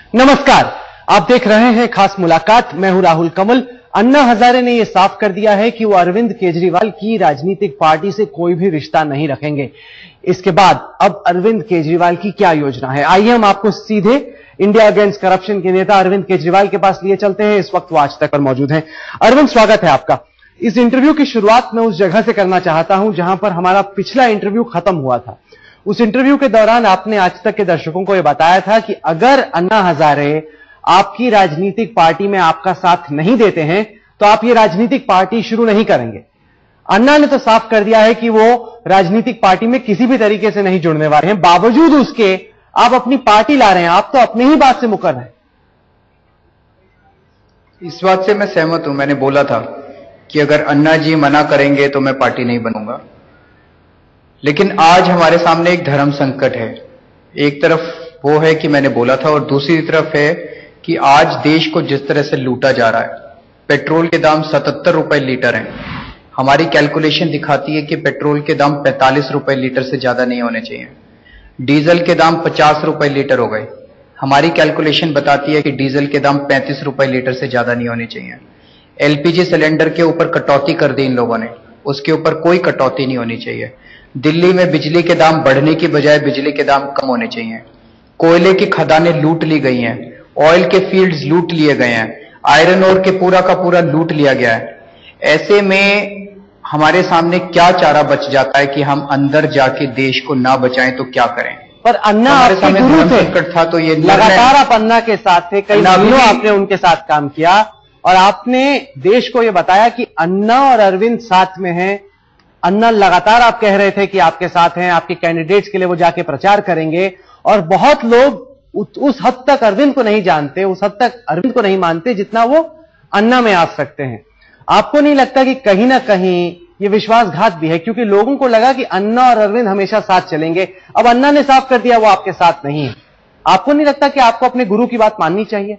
नमस्कार, आप देख रहे हैं खास मुलाकात। मैं हूं राहुल कमल। अन्ना हजारे ने यह साफ कर दिया है कि वो अरविंद केजरीवाल की राजनीतिक पार्टी से कोई भी रिश्ता नहीं रखेंगे। इसके बाद अब अरविंद केजरीवाल की क्या योजना है, आइए हम आपको सीधे इंडिया अगेंस्ट करप्शन के नेता अरविंद केजरीवाल के पास लिए चलते हैं। इस वक्त वो आज तक पर मौजूद हैं। अरविंद, स्वागत है आपका। इस इंटरव्यू की शुरुआत मैं उस जगह से करना चाहता हूं जहां पर हमारा पिछला इंटरव्यू खत्म हुआ था। उस इंटरव्यू के दौरान आपने आज तक के दर्शकों को यह बताया था कि अगर अन्ना हजारे आपकी राजनीतिक पार्टी में आपका साथ नहीं देते हैं तो आप ये राजनीतिक पार्टी शुरू नहीं करेंगे। अन्ना ने तो साफ कर दिया है कि वो राजनीतिक पार्टी में किसी भी तरीके से नहीं जुड़ने वाले हैं। बावजूद उसके आप अपनी पार्टी ला रहे हैं। आप तो अपनी ही बात से मुकर रहे हैं। इस बात से मैं सहमत हूं। मैंने बोला था कि अगर अन्ना जी मना करेंगे तो मैं पार्टी नहीं बनूंगा। लेकिन आज हमारे सामने एक धर्म संकट है। एक तरफ वो है कि मैंने बोला था, और दूसरी तरफ है कि आज देश को जिस तरह से लूटा जा रहा है। पेट्रोल के दाम 77 रुपए लीटर हैं। हमारी कैलकुलेशन दिखाती है कि पेट्रोल के दाम 45 रुपए लीटर से ज्यादा नहीं होने चाहिए। डीजल के दाम 50 रुपए लीटर हो गए। हमारी कैलकुलेशन बताती है कि डीजल के दाम 35 रुपए लीटर से ज्यादा नहीं होने चाहिए। एलपीजी सिलेंडर के ऊपर कटौती कर दी इन लोगों ने, उसके ऊपर कोई कटौती नहीं होनी चाहिए। दिल्ली में बिजली के दाम बढ़ने की बजाय बिजली के दाम कम होने चाहिए। कोयले की खदानें लूट ली गई हैं, ऑयल के फील्ड्स लूट लिए गए हैं, आयरन ओर के पूरा का पूरा लूट लिया गया है। ऐसे में हमारे सामने क्या चारा बच जाता है कि हम अंदर जाके देश को ना बचाएं तो क्या करें। पर अन्ना आपके गुरु थे, संकट था तो ये लगातार आप अन्ना के साथ थे, कई दिनों आपने उनके साथ काम किया और आपने देश को यह बताया कि अन्ना और अरविंद साथ में हैं। अन्ना लगातार आप कह रहे थे कि आपके साथ हैं, आपके कैंडिडेट्स के लिए वो जाके प्रचार करेंगे, और बहुत लोग उस हद तक अरविंद को नहीं जानते, उस हद तक अरविंद को नहीं मानते जितना वो अन्ना में आ सकते हैं। आपको नहीं लगता कि कहीं ना कहीं ये विश्वासघात भी है, क्योंकि लोगों को लगा कि अन्ना और अरविंद हमेशा साथ चलेंगे। अब अन्ना ने साफ कर दिया वो आपके साथ नहीं है। आपको नहीं लगता कि आपको अपने गुरु की बात माननी चाहिए?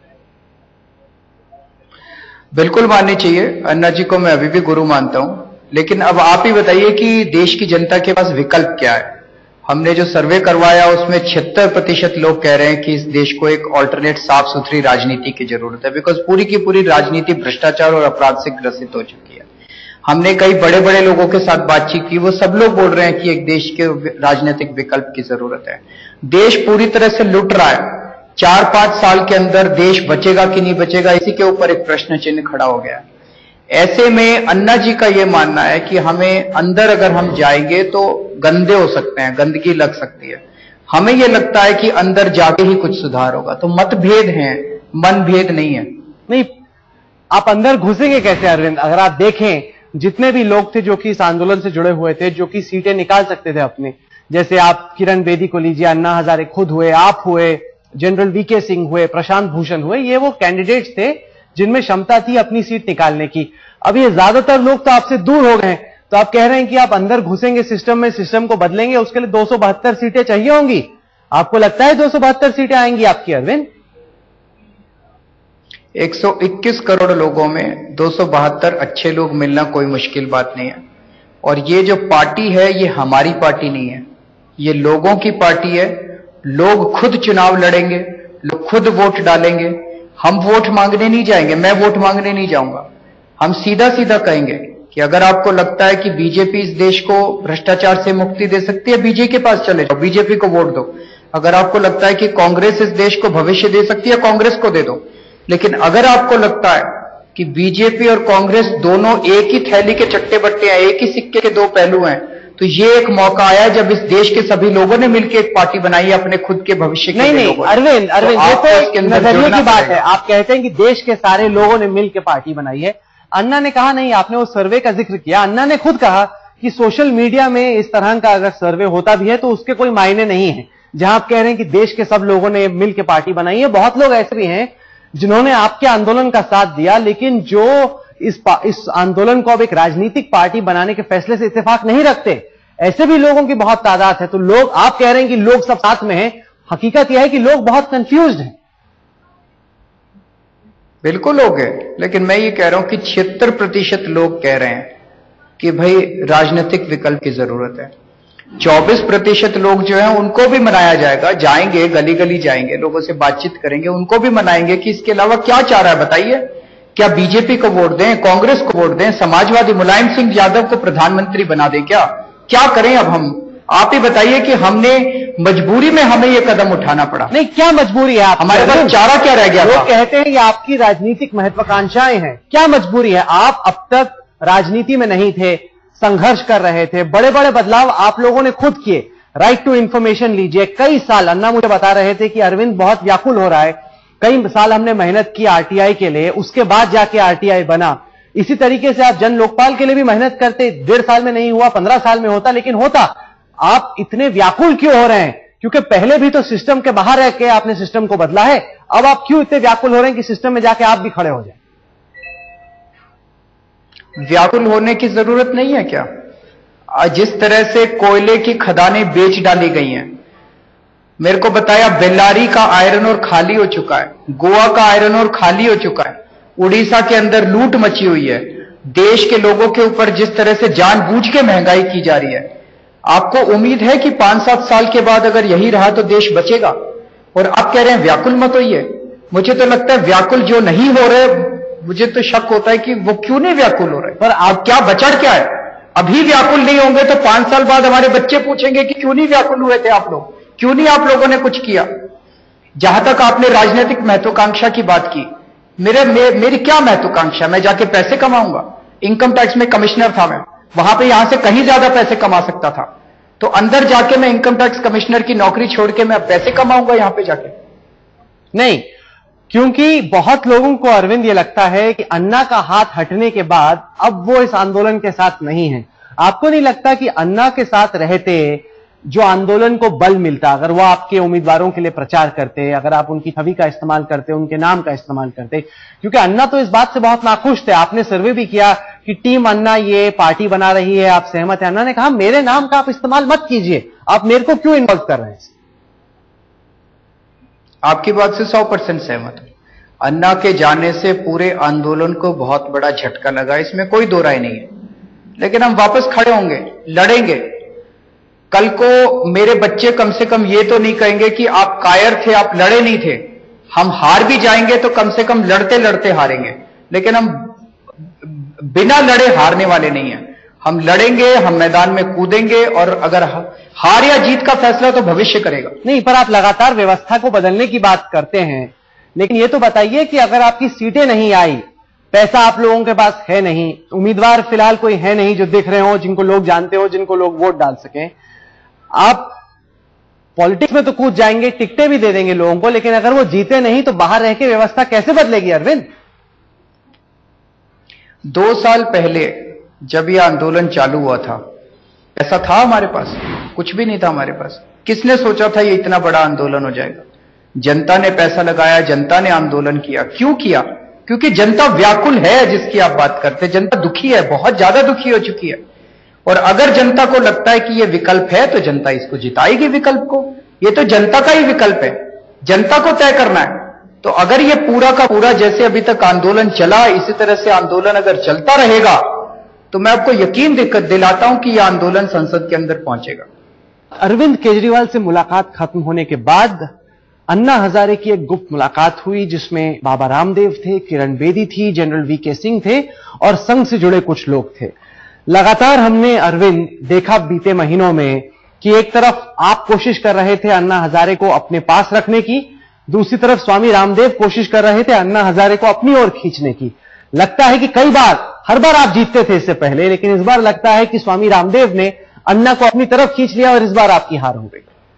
बिल्कुल माननी चाहिए। अन्ना जी को मैं अभी भी गुरु मानता हूं। लेकिन अब आप ही बताइए कि देश की जनता के पास विकल्प क्या है। हमने जो सर्वे करवाया उसमें 76% लोग कह रहे हैं कि इस देश को एक ऑल्टरनेट साफ सुथरी राजनीति की जरूरत है, बिकॉज पूरी की पूरी राजनीति भ्रष्टाचार और अपराध से ग्रसित हो चुकी है। हमने कई बड़े बड़े लोगों के साथ बातचीत की, वो सब लोग बोल रहे हैं कि एक देश के राजनीतिक विकल्प की जरूरत है। देश पूरी तरह से लुट रहा है। 4-5 साल के अंदर देश बचेगा कि नहीं बचेगा, इसी के ऊपर एक प्रश्न चिन्ह खड़ा हो गया है। ऐसे में अन्ना जी का यह मानना है कि हमें अंदर अगर हम जाएंगे तो गंदे हो सकते हैं, गंदगी लग सकती है। हमें यह लगता है कि अंदर जाके ही कुछ सुधार होगा। तो मतभेद हैं, मनभेद नहीं है। नहीं, आप अंदर घुसेंगे कैसे अरविंद? अगर आप देखें जितने भी लोग थे जो कि इस आंदोलन से जुड़े हुए थे, जो कि सीटें निकाल सकते थे अपने, जैसे आप किरण बेदी को लीजिए, अन्ना हजारे खुद हुए, आप हुए, जनरल वीके सिंह हुए, प्रशांत भूषण हुए, ये वो कैंडिडेट्स थे जिनमें क्षमता थी अपनी सीट निकालने की। अब ये ज्यादातर लोग तो आपसे दूर हो गए, तो आप कह रहे हैं कि आप अंदर घुसेंगे सिस्टम में, सिस्टम को बदलेंगे, उसके लिए 272 सीटें चाहिए होंगी। आपको लगता है 272 सीटें आएंगी आपकी अरविंद? 121 करोड़ लोगों में 272 अच्छे लोग मिलना कोई मुश्किल बात नहीं है। और ये जो पार्टी है ये हमारी पार्टी नहीं है, ये लोगों की पार्टी है। लोग खुद चुनाव लड़ेंगे, लोग खुद वोट डालेंगे। हम वोट मांगने नहीं जाएंगे, मैं वोट मांगने नहीं जाऊंगा। हम सीधा सीधा कहेंगे कि अगर आपको लगता है कि बीजेपी इस देश को भ्रष्टाचार से मुक्ति दे सकती है, बीजेपी के पास चले जाओ, बीजेपी को वोट दो। अगर आपको लगता है कि कांग्रेस इस देश को भविष्य दे सकती है, कांग्रेस को दे दो। लेकिन अगर आपको लगता है कि बीजेपी और कांग्रेस दोनों एक ही थैली के चट्टे बट्टे हैं, एक ही सिक्के के दो पहलू हैं, तो ये एक मौका आया जब इस देश के सभी लोगों ने मिलकर एक पार्टी बनाई है अपने खुद के भविष्य के लिए। नहीं, अरविंद, ये तो नजरिए की बात है। आप कहते हैं कि देश के सारे लोगों ने मिलकर पार्टी बनाई है। अन्ना ने कहा नहीं, आपने उस सर्वे का जिक्र किया। अन्ना ने खुद कहा कि सोशल मीडिया में इस तरह का अगर सर्वे होता भी है तो उसके कोई मायने नहीं है। जहां आप कह रहे हैं कि देश के सब लोगों ने मिलकर पार्टी बनाई है, बहुत लोग ऐसे भी हैं जिन्होंने आपके आंदोलन का साथ दिया, लेकिन जो इस आंदोलन को अब एक राजनीतिक पार्टी बनाने के फैसले से इत्तेफाक नहीं रखते, ऐसे भी लोगों की बहुत तादाद है। तो लोग, आप कह रहे हैं कि लोग सब साथ में हैं, हकीकत यह है कि लोग बहुत कंफ्यूज्ड हैं। बिल्कुल लोग हैं, लेकिन मैं ये कह रहा हूं कि 76% लोग कह रहे हैं कि भाई राजनीतिक विकल्प की जरूरत है। 24% लोग जो हैं उनको भी मनाया जाएगा, जाएंगे गली गली जाएंगे, लोगों से बातचीत करेंगे, उनको भी मनाएंगे कि इसके अलावा क्या चाह रहा है बताइए। क्या बीजेपी को वोट दें, कांग्रेस को वोट दें, समाजवादी मुलायम सिंह यादव को प्रधानमंत्री बना दें? क्या करें अब हम? आप ही बताइए कि हमने मजबूरी में हमें ये कदम उठाना पड़ा। नहीं, क्या मजबूरी है? हमारे पास चारा क्या रह गया? लोग कहते हैं कि आपकी राजनीतिक महत्वाकांक्षाएं हैं, क्या मजबूरी है? आप अब तक राजनीति में नहीं थे, संघर्ष कर रहे थे, बड़े बड़े बदलाव आप लोगों ने खुद किए। राइट टू इंफॉर्मेशन लीजिए, कई साल अन्ना मुझे बता रहे थे कि अरविंद बहुत व्याकुल हो रहा है, कई साल हमने मेहनत की आरटीआई के लिए, उसके बाद जाके आरटीआई बना। इसी तरीके से आप जन लोकपाल के लिए भी मेहनत करते, 1.5 साल में नहीं हुआ, 15 साल में होता, लेकिन होता। आप इतने व्याकुल क्यों हो रहे हैं? क्योंकि पहले भी तो सिस्टम के बाहर रह के आपने सिस्टम को बदला है, अब आप क्यों इतने व्याकुल हो रहे हैं कि सिस्टम में जाके आप भी खड़े हो जाए? व्याकुल होने की जरूरत नहीं है क्या? जिस तरह से कोयले की खदानें बेच डाली गई हैं, मेरे को बताया बेल्लारी का आयरन ओर खाली हो चुका है, गोवा का आयरन ओर खाली हो चुका है, उड़ीसा के अंदर लूट मची हुई है, देश के लोगों के ऊपर जिस तरह से जानबूझ के महंगाई की जा रही है, आपको उम्मीद है कि 5-7 साल के बाद अगर यही रहा तो देश बचेगा? और आप कह रहे हैं व्याकुल मत होइए। मुझे तो लगता है व्याकुल जो नहीं हो रहे, मुझे तो शक होता है कि वो क्यों नहीं व्याकुल हो रहे। पर आप क्या बचड़ क्या है? अभी व्याकुल नहीं होंगे तो 5 साल बाद हमारे बच्चे पूछेंगे कि क्यों नहीं व्याकुल हुए थे आप लोग, क्यों नहीं आप लोगों ने कुछ किया? जहां तक आपने राजनीतिक महत्वाकांक्षा की बात की, मेरी क्या महत्वाकांक्षा? मैं जाके पैसे कमाऊंगा? इनकम टैक्स में कमिश्नर था मैं, वहां पे यहां से कहीं ज्यादा पैसे कमा सकता था, तो अंदर जाके मैं इनकम टैक्स कमिश्नर की नौकरी छोड़ के मैं पैसे कमाऊंगा यहां पे जाके? नहीं, क्योंकि बहुत लोगों को अरविंद ये लगता है कि अन्ना का हाथ हटने के बाद अब वो इस आंदोलन के साथ नहीं है। आपको नहीं लगता कि अन्ना के साथ रहते जो आंदोलन को बल मिलता, अगर वो आपके उम्मीदवारों के लिए प्रचार करते, अगर आप उनकी छवि का इस्तेमाल करते, उनके नाम का इस्तेमाल करते? क्योंकि अन्ना तो इस बात से बहुत नाखुश थे। आपने सर्वे भी किया कि टीम अन्ना ये पार्टी बना रही है, आप सहमत हैं? अन्ना ने कहा मेरे नाम का आप इस्तेमाल मत कीजिए, आप मेरे को क्यों इन्वॉल्व कर रहे हैं? आपकी बात से 100% सहमत हूं। अन्ना के जाने से पूरे आंदोलन को बहुत बड़ा झटका लगा, इसमें कोई दो राय नहीं है। लेकिन हम वापस खड़े होंगे, लड़ेंगे। कल को मेरे बच्चे कम से कम ये तो नहीं कहेंगे कि आप कायर थे, आप लड़े नहीं थे। हम हार भी जाएंगे तो कम से कम लड़ते लड़ते हारेंगे, लेकिन हम बिना लड़े हारने वाले नहीं हैं। हम लड़ेंगे, हम मैदान में कूदेंगे, और अगर हार या जीत का फैसला तो भविष्य करेगा। नहीं, पर आप लगातार व्यवस्था को बदलने की बात करते हैं, लेकिन ये तो बताइए कि अगर आपकी सीटें नहीं आई, पैसा आप लोगों के पास है नहीं, उम्मीदवार फिलहाल कोई है नहीं जो दिख रहे हो, जिनको लोग जानते हो, जिनको लोग वोट डाल सकें, आप पॉलिटिक्स में तो कूद जाएंगे, टिकटें भी दे देंगे लोगों को, लेकिन अगर वो जीते नहीं तो बाहर रह के व्यवस्था कैसे बदलेगी अरविंद? 2 साल पहले जब यह आंदोलन चालू हुआ था, पैसा था हमारे पास? कुछ भी नहीं था हमारे पास। किसने सोचा था ये इतना बड़ा आंदोलन हो जाएगा? जनता ने पैसा लगाया, जनता ने आंदोलन किया। क्यों किया? क्योंकि जनता व्याकुल है, जिसकी आप बात करते हैं। जनता दुखी है, बहुत ज्यादा दुखी हो चुकी है। और अगर जनता को लगता है कि यह विकल्प है तो जनता इसको जिताएगी विकल्प को। यह तो जनता का ही विकल्प है, जनता को तय करना है। तो अगर यह पूरा का पूरा जैसे अभी तक आंदोलन चला, इसी तरह से आंदोलन अगर चलता रहेगा, तो मैं आपको यकीन दिलाता हूं कि यह आंदोलन संसद के अंदर पहुंचेगा। अरविंद केजरीवाल से मुलाकात खत्म होने के बाद अन्ना हजारे की एक गुप्त मुलाकात हुई, जिसमें बाबा रामदेव थे, किरण बेदी थी, जनरल वीके सिंह थे और संघ से जुड़े कुछ लोग थे। लगातार हमने अरविंद देखा बीते महीनों में कि एक तरफ आप कोशिश कर रहे थे अन्ना हजारे को अपने पास रखने की, दूसरी तरफ स्वामी रामदेव कोशिश कर रहे थे अन्ना हजारे को अपनी ओर खींचने की। लगता है कि कई बार, हर बार आप जीतते थे इससे पहले, लेकिन इस बार लगता है कि स्वामी रामदेव ने अन्ना को अपनी तरफ खींच लिया और इस बार आपकी हार हो गई।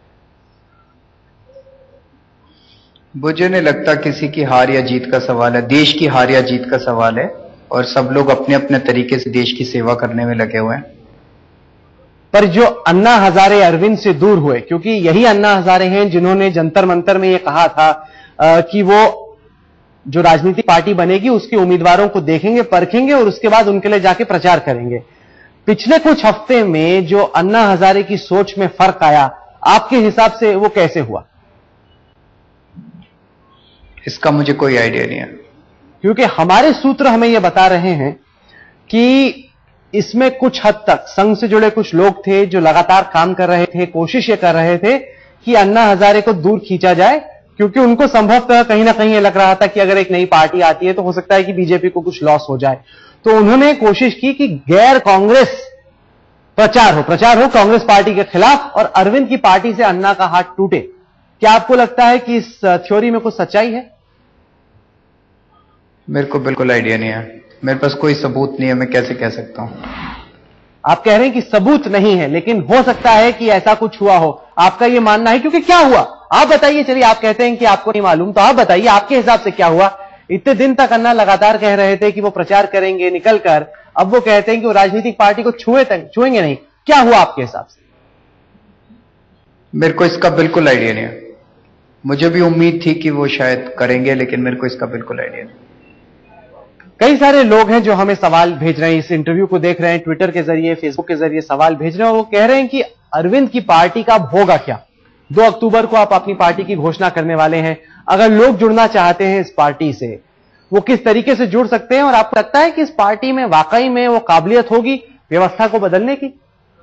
मुझे नहीं लगता किसी की हार या जीत का सवाल है, देश की हार या जीत का सवाल है, और सब लोग अपने अपने तरीके से देश की सेवा करने में लगे हुए हैं। पर जो अन्ना हजारे अरविंद से दूर हुए, क्योंकि यही अन्ना हजारे हैं जिन्होंने जंतर मंतर में यह कहा था कि वो जो राजनीतिक पार्टी बनेगी उसके उम्मीदवारों को देखेंगे, परखेंगे और उसके बाद उनके लिए जाके प्रचार करेंगे। पिछले कुछ हफ्ते में जो अन्ना हजारे की सोच में फर्क आया, आपके हिसाब से वो कैसे हुआ? इसका मुझे कोई आइडिया नहीं है, क्योंकि हमारे सूत्र हमें यह बता रहे हैं कि इसमें कुछ हद तक संघ से जुड़े कुछ लोग थे जो लगातार काम कर रहे थे, कोशिश ये कर रहे थे कि अन्ना हजारे को दूर खींचा जाए, क्योंकि उनको संभवतः कहीं ना कहीं ये लग रहा था कि अगर एक नई पार्टी आती है तो हो सकता है कि बीजेपी को कुछ लॉस हो जाए। तो उन्होंने कोशिश की कि गैर कांग्रेस प्रचार हो कांग्रेस पार्टी के खिलाफ और अरविंद की पार्टी से अन्ना का हाथ टूटे। क्या आपको लगता है कि इस थ्योरी में कुछ सच्चाई है? मेरे को बिल्कुल आइडिया नहीं है, मेरे पास कोई सबूत नहीं है, मैं कैसे कह सकता हूं। आप कह रहे हैं कि सबूत नहीं है, लेकिन हो सकता है कि ऐसा कुछ हुआ हो, आपका यह मानना है? क्योंकि क्या हुआ आप बताइए। चलिए, आप कहते हैं कि आपको नहीं मालूम, तो आप बताइए आपके हिसाब से क्या हुआ। इतने दिन तक अन्ना लगातार कह रहे थे कि वो प्रचार करेंगे निकलकर, अब वो कहते हैं कि वो राजनीतिक पार्टी को छुएंगे नहीं। क्या हुआ आपके हिसाब से? मेरे को इसका बिल्कुल आइडिया नहीं है। मुझे भी उम्मीद थी कि वो शायद करेंगे, लेकिन मेरे को इसका बिल्कुल आइडिया नहीं। कई सारे लोग हैं जो हमें सवाल भेज रहे हैं, इस इंटरव्यू को देख रहे हैं, ट्विटर के जरिए, फेसबुक के जरिए सवाल भेज रहे हैं। वो कह रहे हैं कि अरविंद की पार्टी का अब होगा क्या? 2 अक्टूबर को आप अपनी पार्टी की घोषणा करने वाले हैं। अगर लोग जुड़ना चाहते हैं इस पार्टी से, वो किस तरीके से जुड़ सकते हैं? और आपको लगता है कि इस पार्टी में वाकई में वो काबिलियत होगी व्यवस्था को बदलने की?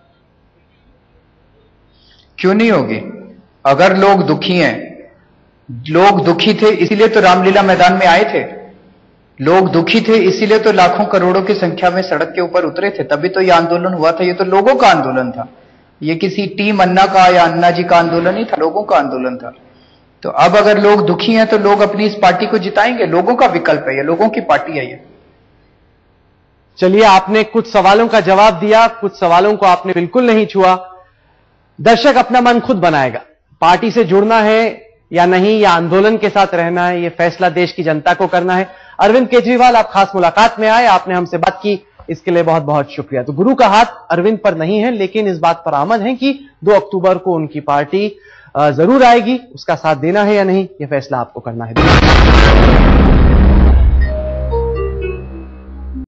क्यों नहीं होगी? अगर लोग दुखी हैं, लोग दुखी थे इसीलिए तो रामलीला मैदान में आए थे, लोग दुखी थे इसीलिए तो लाखों करोड़ों की संख्या में सड़क के ऊपर उतरे थे, तभी तो ये आंदोलन हुआ था। ये तो लोगों का आंदोलन था, ये किसी टीम अन्ना का या अन्ना जी का आंदोलन नहीं था, लोगों का आंदोलन था। तो अब अगर लोग दुखी हैं तो लोग अपनी इस पार्टी को जिताएंगे, लोगों का विकल्प है ये, लोगों की पार्टी है ये। चलिए, आपने कुछ सवालों का जवाब दिया, कुछ सवालों को आपने बिल्कुल नहीं छुआ। दर्शक अपना मन खुद बनाएगा, पार्टी से जुड़ना है या नहीं, या आंदोलन के साथ रहना है, यह फैसला देश की जनता को करना है। अरविंद केजरीवाल, आप खास मुलाकात में आए, आपने हमसे बात की, इसके लिए बहुत बहुत शुक्रिया। तो गुरु का हाथ अरविंद पर नहीं है, लेकिन इस बात पर आमद है कि 2 अक्टूबर को उनकी पार्टी जरूर आएगी। उसका साथ देना है या नहीं, यह फैसला आपको करना है।